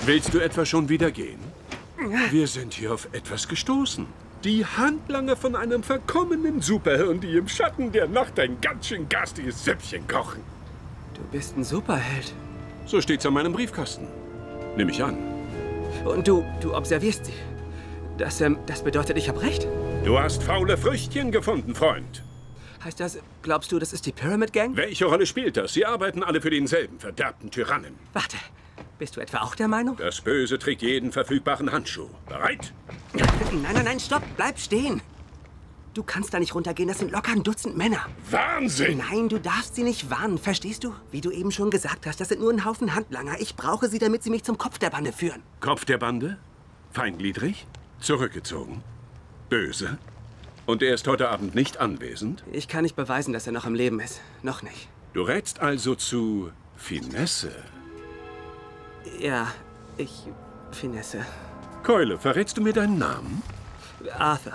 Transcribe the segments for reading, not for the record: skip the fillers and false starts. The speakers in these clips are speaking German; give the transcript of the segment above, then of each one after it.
Willst du etwa schon wieder gehen? Wir sind hier auf etwas gestoßen. Die Handlanger von einem verkommenen Superhirn, die im Schatten der Nacht ein ganz schön garstiges Süppchen kochen. Du bist ein Superheld. So steht's an meinem Briefkasten. Nimm ich an. Und du observierst sie. Das bedeutet, ich habe recht? Du hast faule Früchtchen gefunden, Freund. Heißt das, glaubst du, das ist die Pyramid Gang? Welche Rolle spielt das? Sie arbeiten alle für denselben verderbten Tyrannen. Warte, bist du etwa auch der Meinung? Das Böse trägt jeden verfügbaren Handschuh. Bereit? Nein, stopp, bleib stehen. Du kannst da nicht runtergehen, das sind locker ein Dutzend Männer. Wahnsinn! Nein, du darfst sie nicht warnen, verstehst du? Wie du eben schon gesagt hast, das sind nur ein Haufen Handlanger. Ich brauche sie, damit sie mich zum Kopf der Bande führen. Kopf der Bande? Feingliedrig? Zurückgezogen? Böse? Und er ist heute Abend nicht anwesend? Ich kann nicht beweisen, dass er noch am Leben ist. Noch nicht. Du rätst also zu Finesse? Ja, Finesse. Keule, verrätst du mir deinen Namen? Arthur.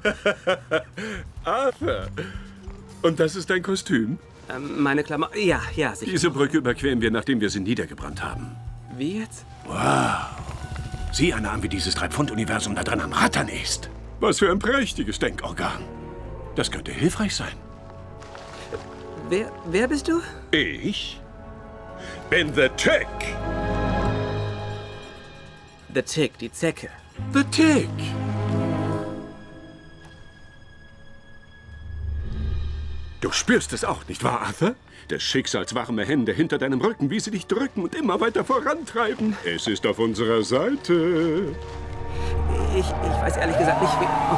Arthur. Und das ist dein Kostüm? Meine Klamotten. Ja, sicher. Diese Brücke überqueren wir, nachdem wir sie niedergebrannt haben. Wie jetzt? Wow. Sieh einer an, wie dieses 3-Pfund-Universum da drin am Rattern ist. Was für ein prächtiges Denkorgan. Das könnte hilfreich sein. Wer bist du? Ich bin The Tick. The Tick, die Zecke. The Tick. Du spürst es auch, nicht wahr, Arthur? Des Schicksals warme Hände hinter deinem Rücken, wie sie dich drücken und immer weiter vorantreiben. Es ist auf unserer Seite. Ich weiß ehrlich gesagt nicht, wie... Oh.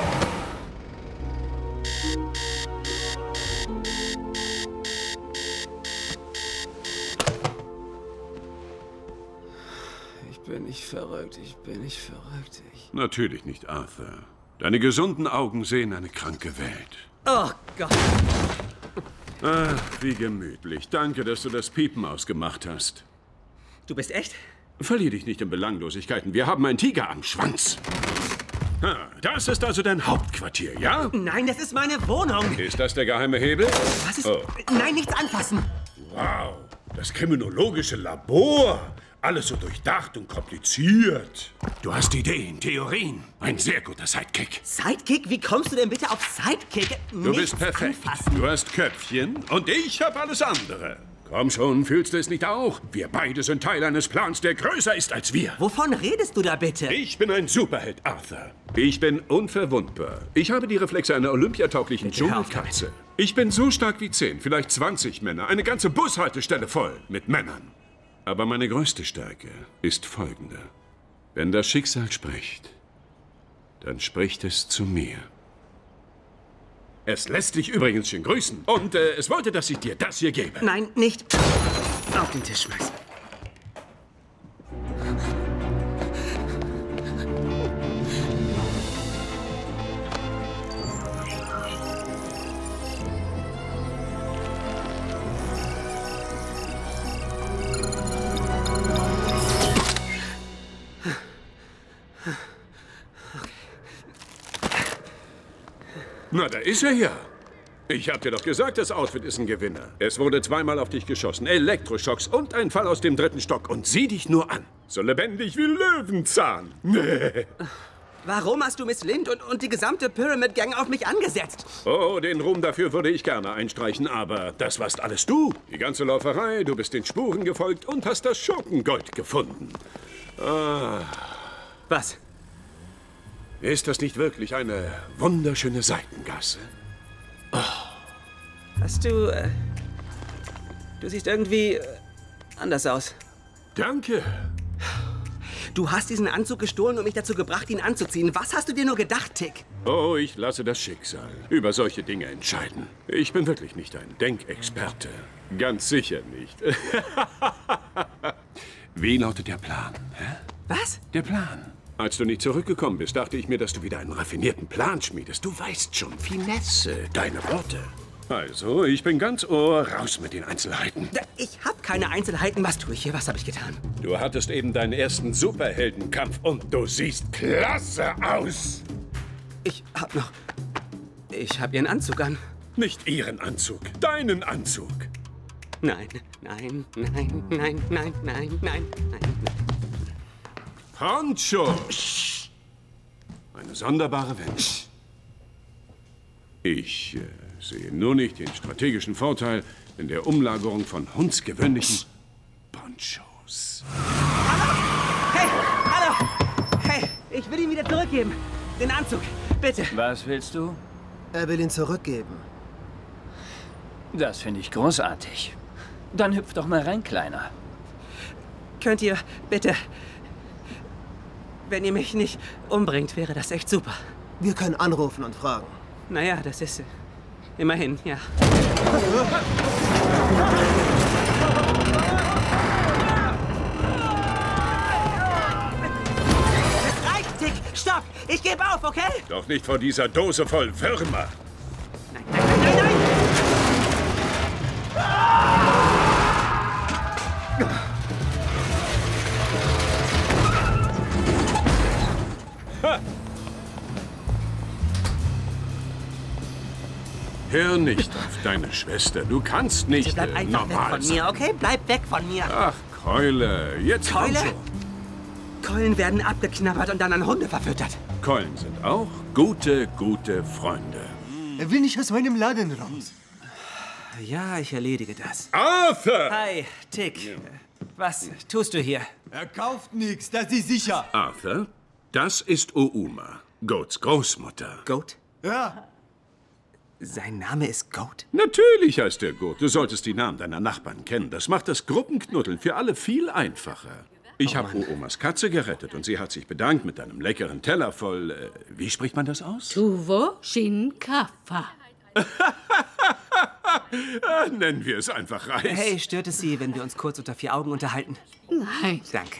Ich bin nicht verrückt. Natürlich nicht, Arthur. Deine gesunden Augen sehen eine kranke Welt. Oh Gott. Ach, wie gemütlich. Danke, dass du das Piepen ausgemacht hast. Du bist echt? Verlier dich nicht in Belanglosigkeiten. Wir haben einen Tiger am Schwanz. Das ist also dein Hauptquartier, ja? Nein, das ist meine Wohnung. Ist das der geheime Hebel? Was ist... Oh. Nein, nichts anfassen. Wow, das kriminologische Labor. Alles so durchdacht und kompliziert. Du hast Ideen, Theorien. Ein sehr guter Sidekick. Sidekick? Wie kommst du denn bitte auf Sidekick? Du bist perfekt. Anfassen. Du hast Köpfchen und ich habe alles andere. Komm schon, fühlst du es nicht auch? Wir beide sind Teil eines Plans, der größer ist als wir. Wovon redest du da bitte? Ich bin ein Superheld, Arthur. Ich bin unverwundbar. Ich habe die Reflexe einer olympiatauglichen Dschungelkatze. Ich bin so stark wie 10, vielleicht 20 Männer. Eine ganze Bushaltestelle voll mit Männern. Aber meine größte Stärke ist folgende. Wenn das Schicksal spricht, dann spricht es zu mir. Es lässt dich übrigens schön grüßen. Und es wollte, dass ich dir das hier gebe. Nein, nicht auf den Tisch schmeißen. Na, da ist er ja. Ich hab dir doch gesagt, das Outfit ist ein Gewinner. Es wurde zweimal auf dich geschossen, Elektroschocks und ein Fall aus dem 3. Stock. Und sieh dich nur an. So lebendig wie Löwenzahn. Warum hast du Miss Lind und die gesamte Pyramid Gang auf mich angesetzt? Oh, den Ruhm dafür würde ich gerne einstreichen, aber das warst alles du. Die ganze Lauferei, du bist den Spuren gefolgt und hast das Schurkengold gefunden. Ah. Was? Ist das nicht wirklich eine wunderschöne Seitengasse? Oh. Hast du... du siehst irgendwie anders aus. Danke. Du hast diesen Anzug gestohlen und mich dazu gebracht, ihn anzuziehen. Was hast du dir nur gedacht, Tick? Oh, ich lasse das Schicksal über solche Dinge entscheiden. Ich bin wirklich nicht ein Denkexperte. Ganz sicher nicht. Wie lautet der Plan? Hä? Was? Der Plan. Als du nicht zurückgekommen bist, dachte ich mir, dass du wieder einen raffinierten Plan schmiedest. Du weißt schon, Finesse, deine Worte. Also, ich bin ganz Ohr, raus mit den Einzelheiten. Ich hab keine Einzelheiten. Was tue ich hier? Was habe ich getan? Du hattest eben deinen ersten Superheldenkampf und du siehst klasse aus. Ich hab ihren Anzug an. Nicht ihren Anzug, deinen Anzug. Nein, nein, nein, nein, nein, nein, nein, nein, nein. Poncho! Eine sonderbare Wende. Ich sehe nur nicht den strategischen Vorteil in der Umlagerung von hundsgewöhnlichen Ponchos. Hey, hallo! Hey, ich will ihn wieder zurückgeben. Den Anzug, bitte. Was willst du? Er will ihn zurückgeben. Das finde ich großartig. Dann hüpf doch mal rein, Kleiner. Könnt ihr bitte... Wenn ihr mich nicht umbringt, wäre das echt super. Wir können anrufen und fragen. Naja, das ist immerhin, ja. Es reicht, Tick! Stopp! Ich gebe auf, okay? Doch nicht vor dieser Dose voll Würmer. Nein, nein, nein, nein, nein! Hör nicht auf deine Schwester. Du kannst nicht Bleib einfach weg normal von sein. mir, okay? Bleib weg von mir. Ach, Keule, jetzt komm Keule? schon. Keulen werden abgeknabbert und dann an Hunde verfüttert. Keulen sind auch gute Freunde. Er will nicht aus meinem Laden raus. Ja, ich erledige das. Arthur! Hi, Tick. Was tust du hier? Er kauft nichts, das ist sicher. Arthur, das ist Ouma, Goats Großmutter. Goat? Ja. Sein Name ist Goat? Natürlich heißt er Goat. Du solltest die Namen deiner Nachbarn kennen. Das macht das Gruppenknuddeln für alle viel einfacher. Ich habe Oumas Katze gerettet und sie hat sich bedankt mit einem leckeren Teller voll... wie spricht man das aus? Tuvo Shinkafa. Nennen wir es einfach Reis. Hey, stört es Sie, wenn wir uns kurz unter vier Augen unterhalten? Nein. Danke.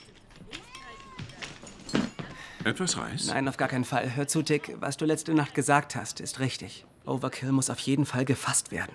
Etwas Reis? Nein, auf gar keinen Fall. Hör zu, Tick. Was du letzte Nacht gesagt hast, ist richtig. Overkill muss auf jeden Fall gefasst werden.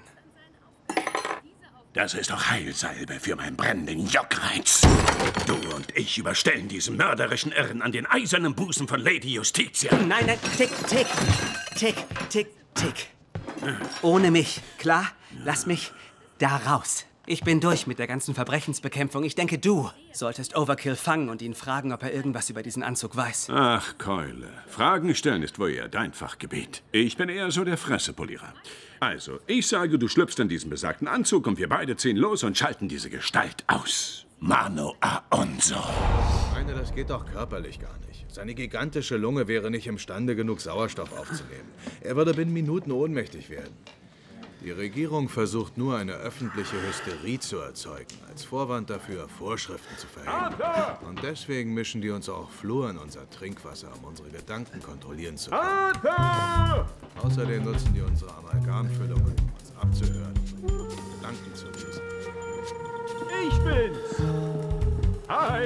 Das ist doch Heilsalbe für meinen brennenden Juckreiz. Du und ich überstellen diesen mörderischen Irren an den eisernen Busen von Lady Justitia. Nein, nein, Tick, Tick. Tick, Tick, Tick. Ohne mich, klar? Lass mich da raus. Ich bin durch mit der ganzen Verbrechensbekämpfung. Ich denke, du solltest Overkill fangen und ihn fragen, ob er irgendwas über diesen Anzug weiß. Ach, Keule. Fragen stellen ist wohl eher dein Fachgebiet. Ich bin eher so der Fressepolierer. Also, ich sage, du schlüpfst in diesen besagten Anzug und wir beide ziehen los und schalten diese Gestalt aus. Mano a Onzo. Ich meine, das geht doch körperlich gar nicht. Seine gigantische Lunge wäre nicht imstande, genug Sauerstoff aufzunehmen. Er würde binnen Minuten ohnmächtig werden. Die Regierung versucht nur, eine öffentliche Hysterie zu erzeugen, als Vorwand dafür, Vorschriften zu verhängen. Und deswegen mischen die uns auch Fluor in unser Trinkwasser, um unsere Gedanken kontrollieren zu können. Außerdem nutzen die unsere Amalgamfüllungen, um uns abzuhören und Gedanken zu lesen. Ich bin's. Hi.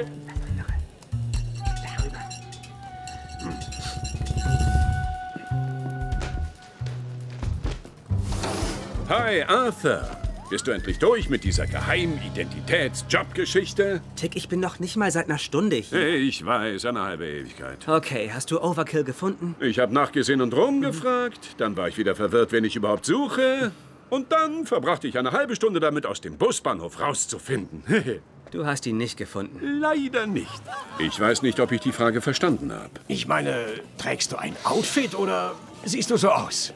Hi, Arthur. Bist du endlich durch mit dieser Geheim-Identitäts-Job-Geschichte? Tick, ich bin noch nicht mal seit einer Stunde hier. Ich weiß, eine halbe Ewigkeit. Okay, hast du Overkill gefunden? Ich habe nachgesehen und rumgefragt. Dann war ich wieder verwirrt, wen ich überhaupt suche. Und dann verbrachte ich eine halbe Stunde damit, aus dem Busbahnhof rauszufinden. Du hast ihn nicht gefunden. Leider nicht. Ich weiß nicht, ob ich die Frage verstanden habe. Ich meine, trägst du ein Outfit oder siehst du so aus?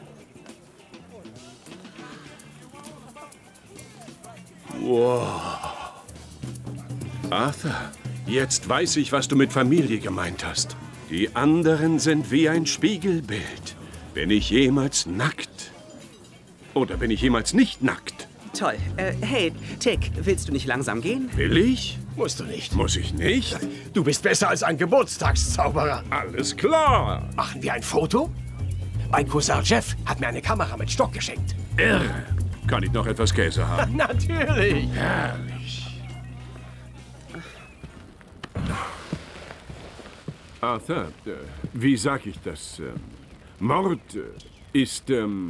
Wow. Arthur, jetzt weiß ich, was du mit Familie gemeint hast. Die anderen sind wie ein Spiegelbild. Bin ich jemals nackt? Oder bin ich jemals nicht nackt? Toll. Hey, Tick, willst du nicht langsam gehen? Will ich? Musst du nicht. Muss ich nicht? Du bist besser als ein Geburtstagszauberer. Alles klar. Machen wir ein Foto? Mein Cousin Jeff hat mir eine Kamera mit Stock geschenkt. Irre. Kann ich noch etwas Käse haben? Natürlich. Herrlich. Arthur, wie sag ich das? Mord ist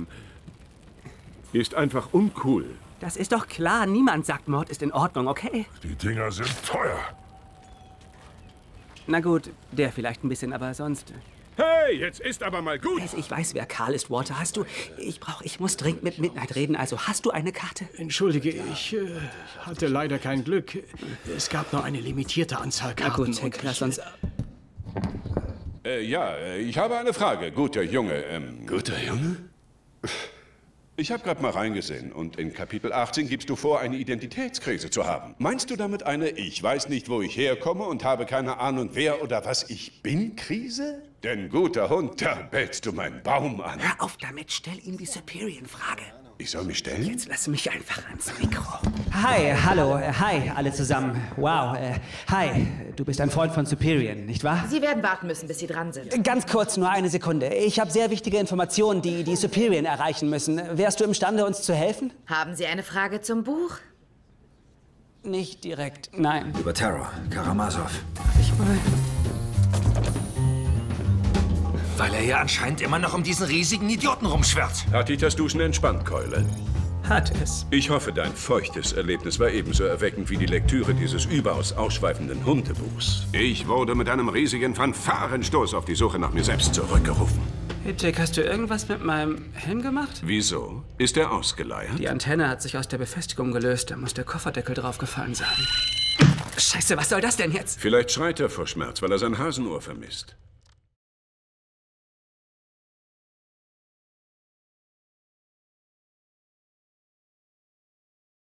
einfach uncool. Das ist doch klar. Niemand sagt, Mord ist in Ordnung, okay? Die Dinger sind teuer. Na gut, der vielleicht ein bisschen, aber sonst... Hey, jetzt ist aber mal gut. Ich weiß, wer Karl ist, Walter. Hast du... Ich muss dringend mit Midnight reden. Also, hast du eine Karte? Entschuldige, ich hatte leider kein Glück. Es gab nur eine limitierte Anzahl Na Karten. gut, Tick, lass uns... Ich habe eine Frage, guter Junge. Guter Junge? Ich habe gerade mal reingesehen und in Kapitel 18 gibst du vor, eine Identitätskrise zu haben. Meinst du damit eine Ich weiß nicht, wo ich herkomme und habe keine Ahnung, wer oder was ich bin Krise? Denn guter Hund, da bellst du meinen Baum an. Hör auf damit, stell ihm die Superior-Frage. Ich soll mich stellen? Jetzt lass mich einfach ans Mikro. Hi, hallo, hi, alle zusammen. Wow, hi, du bist ein Freund von Superior, nicht wahr? Sie werden warten müssen, bis Sie dran sind. Ganz kurz, nur eine Sekunde. Ich habe sehr wichtige Informationen, die die Superior erreichen müssen. Wärst du imstande, uns zu helfen? Haben Sie eine Frage zum Buch? Nicht direkt, nein. Über Terror, Karamazov. Ich mal... Weil er hier anscheinend immer noch um diesen riesigen Idioten rumschwirrt. Hat dich das Duschen entspannt, Keule? Hat es. Ich hoffe, dein feuchtes Erlebnis war ebenso erweckend wie die Lektüre dieses überaus ausschweifenden Hundebuchs. Ich wurde mit einem riesigen Fanfarenstoß auf die Suche nach mir selbst zurückgerufen. Hey, Jack, hast du irgendwas mit meinem Helm gemacht? Wieso? Ist er ausgeleiert? Die Antenne hat sich aus der Befestigung gelöst. Da muss der Kofferdeckel draufgefallen sein. Scheiße, was soll das denn jetzt? Vielleicht schreit er vor Schmerz, weil er sein Hasenohr vermisst.